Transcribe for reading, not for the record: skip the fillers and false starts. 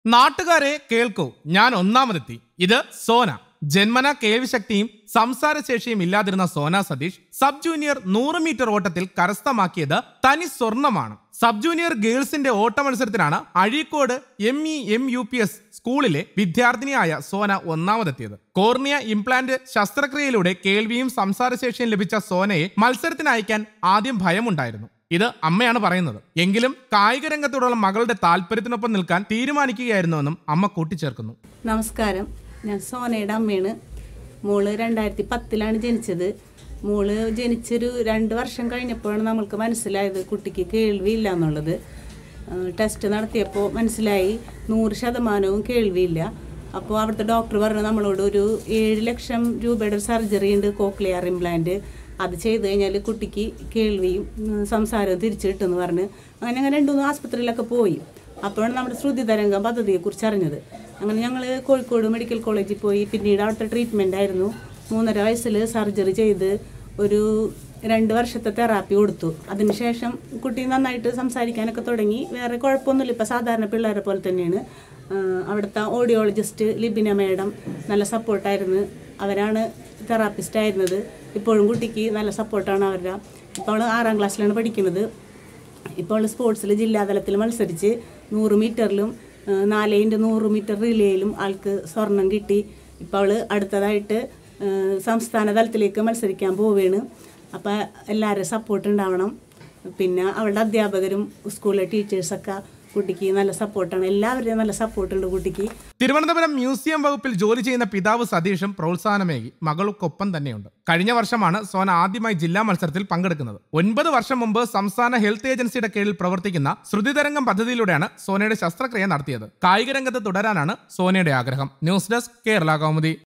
നാട്ടുകാരെ കേൾക്കൂ, ഞാൻ ഒന്നാമതെത്തി. ഇത് സോന. ജന്മന കേൾവിശക്തിയും സംസാരശേഷിയും ഇല്ലാതിരുന്ന Sona Satheesh sub junior 100 metre ഓട്ടത്തിൽ കരസ്ഥമാക്കിയത് തനി സ്വർണമാണ്. സബ് ജൂനിയർ ഗേൾസിന്റെ ഓട്ട മത്സരത്തിനാണ് അഴീക്കോട് MEMUPS സ്കൂളിലെ വിദ്യാർത്ഥിനിയായ സോന ഒന്നാമതെത്തിയത്. കോർണിയ ഇംപ്ലാന്റ് ശസ്ത്രക്രിയയിലൂടെ കേൾവിയും സംസാരശേഷിയും ലഭിച്ച സോനയെ മത്സരത്തിന് അയക്കാൻ ആദ്യം ഭയമുണ്ടായിരുന്നു. ഇത് അമ്മയാണ് പറയുന്നത്. എങ്കിലും കായിക രംഗത്തോടുള്ള മകളുടെ താല്പര്യത്തിനൊപ്പം നിൽക്കാൻ തീരുമാനിക്കുകയായിരുന്നുവെന്നും അമ്മ കൂട്ടിച്ചേർക്കുന്നു. നമസ്കാരം, ഞാൻ സോനയുടെ അമ്മയാണ്. മോള് 2010 ജനിച്ചത്. മോള് ജനിച്ചൊരു 2 വർഷം കഴിഞ്ഞപ്പോഴാണ് നമ്മൾക്ക് മനസ്സിലായത് കുട്ടിക്ക് കേൾവിയില്ല എന്നുള്ളത്. ടെസ്റ്റ് നടത്തിയപ്പോൾ മനസ്സിലായി 100% കേൾവിയില്ല. അപ്പോൾ അവിടുത്തെ ഡോക്ടർ പറഞ്ഞു നമ്മളോട് ഒരു 7 ലക്ഷം രൂപയുടെ സർജറി ഉണ്ട്, കോക്ലിയർ ഇംപ്ലാന്റ്. അത് ചെയ്ത് കഴിഞ്ഞാൽ കുട്ടിക്ക് കേൾവിയും സംസാരവും തിരിച്ചു കിട്ടുമെന്ന് പറഞ്ഞ് അങ്ങനെ 2-3 ആസ്പത്രിയിലൊക്കെ പോയി. അപ്പോഴാണ് നമ്മുടെ ശ്രുതി തരംഗം പദ്ധതിയെക്കുറിച്ച് അറിഞ്ഞത്. അങ്ങനെ ഞങ്ങൾ കോഴിക്കോട് മെഡിക്കൽ കോളേജിൽ പോയി. പിന്നീട് അവിടുത്തെ ട്രീറ്റ്മെൻ്റ് ആയിരുന്നു. 3.5 വയസ്സിൽ സർജറി ചെയ്ത് ഒരു 2 വർഷത്തെ തെറാപ്പി കൊടുത്തു. അതിനുശേഷം കുട്ടി നന്നായിട്ട് സംസാരിക്കാനൊക്കെ തുടങ്ങി. വേറെ കുഴപ്പമൊന്നുമില്ല. ഇപ്പോൾ സാധാരണ പിള്ളേരെ പോലെ തന്നെയാണ്. അവിടുത്തെ ഓഡിയോളജിസ്റ്റ് ലിബിന മേഡം നല്ല സപ്പോർട്ടായിരുന്നു. അവരാണ് തെറാപ്പിസ്റ്റ് ആയിരുന്നത്. ഇപ്പോഴും കുട്ടിക്ക് നല്ല സപ്പോർട്ടാണ് അവരുടെ. ഇപ്പോൾ അവൾ 6ാം ക്ലാസ്സിലാണ് പഠിക്കുന്നത്. ഇപ്പോൾ സ്പോർട്സിൽ ജില്ലാതലത്തിൽ മത്സരിച്ച് 100 മീറ്ററിലും 4x100 മീറ്റർ റിലേയിലും ആൾക്ക് സ്വർണം കിട്ടി. ഇപ്പോൾ അവൾ അടുത്തതായിട്ട് സംസ്ഥാന തലത്തിലേക്ക് മത്സരിക്കാൻ പോവുകയാണ്. അപ്പോൾ എല്ലാവരും സപ്പോർട്ട് ഉണ്ടാവണം. പിന്നെ അവളുടെ അധ്യാപകരും സ്കൂളിലെ ടീച്ചേഴ്സൊക്കെ കുട്ടിക്ക് നല്ല സപ്പോർട്ടാണ്. എല്ലാവരുടെയും നല്ല സപ്പോർട്ടുണ്ട് കുട്ടിക്ക്. തിരുവനന്തപുരം മ്യൂസിയം വകുപ്പിൽ ജോലി ചെയ്യുന്ന പിതാവ് സതീഷും പ്രോത്സാഹനമേകി മകൾക്കൊപ്പം തന്നെയുണ്ട്. കഴിഞ്ഞ വർഷമാണ് സോന ആദ്യമായി ജില്ലാ മത്സരത്തിൽ പങ്കെടുക്കുന്നത്. 9 വർഷം മുമ്പ് സംസ്ഥാന ഹെൽത്ത് ഏജൻസിയുടെ കീഴിൽ പ്രവർത്തിക്കുന്ന ശ്രുതിതരംഗം പദ്ധതിയിലൂടെയാണ് സോനയുടെ ശസ്ത്രക്രിയ നടത്തിയത്. കായിക രംഗത്ത് തുടരാനാണ് സോനയുടെ ആഗ്രഹം. News desk, Kerala Kaumudi.